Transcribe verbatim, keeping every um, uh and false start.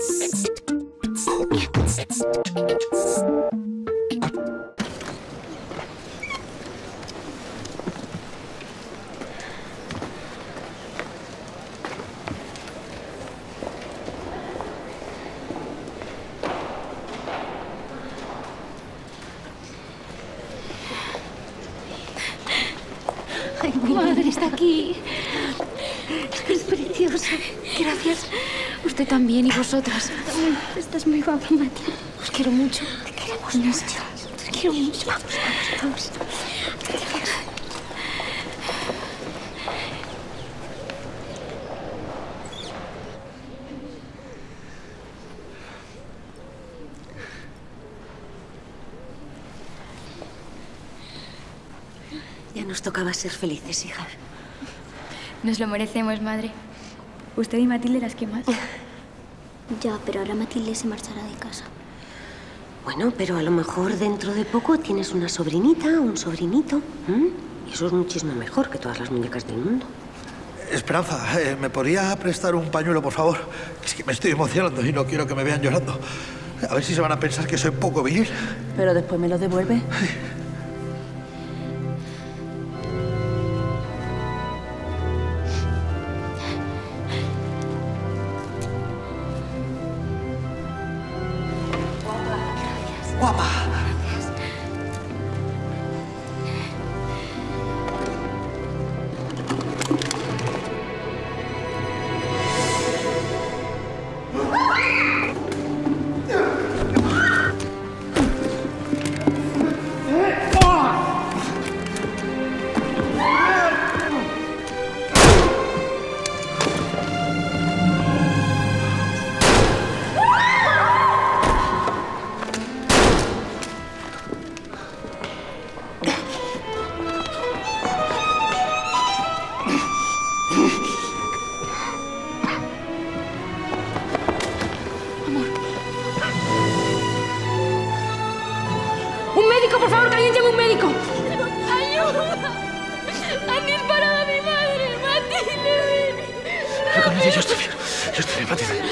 Ay, mi madre está aquí. Es preciosa. Gracias. Usted también y vosotras. Estás muy guapa, Mati. Os quiero mucho. Te queremos mucho. Te quiero mucho. Vamos, vamos, vamos. Ya nos tocaba ser felices, hija. Nos lo merecemos, madre. Usted y Matilde las que más. Ya, pero ahora Matilde se marchará de casa. Bueno, pero a lo mejor dentro de poco tienes una sobrinita o un sobrinito. ¿Mm? Y eso es muchísimo mejor que todas las muñecas del mundo. Esperanza, eh, ¿me podría prestar un pañuelo, por favor? Es que me estoy emocionando y no quiero que me vean llorando. A ver si se van a pensar que soy poco viril. Pero después me lo devuelve. ¡Guapa! ¡Un médico, por favor! ¡Que alguien llame un médico! ¡Ayuda! ¡Han disparado a mi madre! ¡Matilde! Yo estoy bien. Yo estoy bien, Matilde.